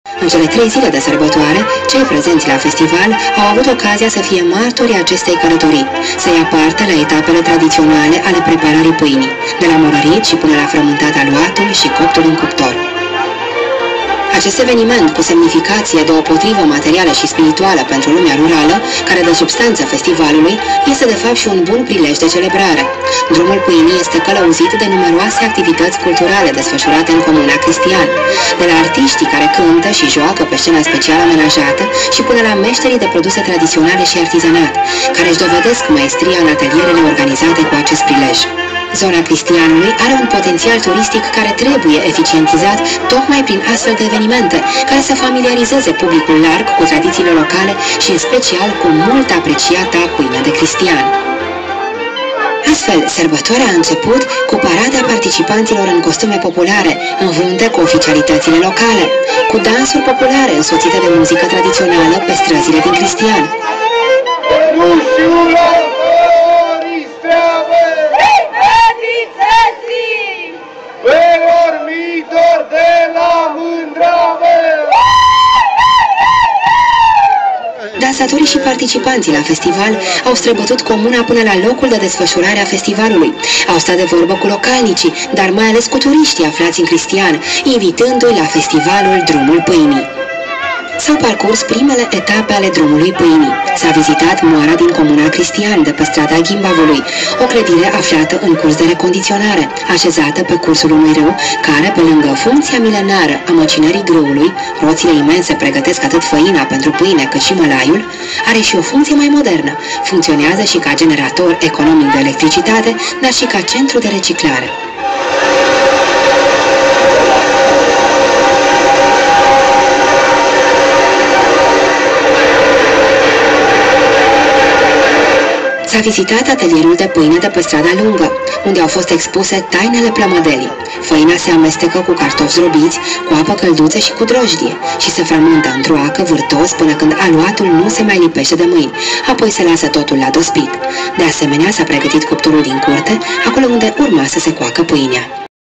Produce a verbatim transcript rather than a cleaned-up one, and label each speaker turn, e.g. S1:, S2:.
S1: În cele trei zile de sărbătoare, cei prezenți la festival au avut ocazia să fie martori acestei călătorii, să ia parte la etapele tradiționale ale preparării pâinii, de la morărit și până la frământat aluatul și coptul în cuptor. Acest eveniment, cu semnificație deopotrivă materială și spirituală pentru lumea rurală, care dă substanță festivalului, este de fapt și un bun prilej de celebrare. Drumul pâinii este călăuzit de numeroase activități culturale desfășurate în Comuna Cristian, de la artiștii care cântă și joacă pe scena special amenajată și până la meșterii de produse tradiționale și artizanat, care își dovedesc maestria în atelierele organizate cu acest prilej. Zona Cristianului are un potențial turistic care trebuie eficientizat tocmai prin astfel de evenimente, care să familiarizeze publicul larg cu tradițiile locale și în special cu mult apreciata pâine de cristian. Astfel, sărbătoarea a început cu parada participanților în costume populare, învunte cu oficialitățile locale, cu dansuri populare însoțite de muzică tradițională pe străzile din Cristian. Dansatorii și participanții la festival au străbătut comuna până la locul de desfășurare a festivalului. Au stat de vorbă cu localnicii, dar mai ales cu turiștii aflați în Cristian, invitându-i la festivalul Drumul Pâinii. S-au parcurs primele etape ale Drumului Pâinii. S-a vizitat moara din Comuna Cristian, de pe strada Ghimbavului, o clădire aflată în curs de recondiționare, așezată pe cursul unui râu, care, pe lângă funcția milenară a măcinării grâului, roțile imense pregătesc atât făina pentru pâine cât și mălaiul, are și o funcție mai modernă. Funcționează și ca generator economic de electricitate, dar și ca centru de reciclare. S-a vizitat atelierul de pâine de pe strada lungă, unde au fost expuse tainele plămădelii. Făina se amestecă cu cartofi zdrobiți, cu apă călduță și cu drojdie și se frământă într-o acă vârtos până când aluatul nu se mai lipește de mâini, apoi se lasă totul la dospit. De asemenea, s-a pregătit cuptorul din curte, acolo unde urma să se coacă pâinea.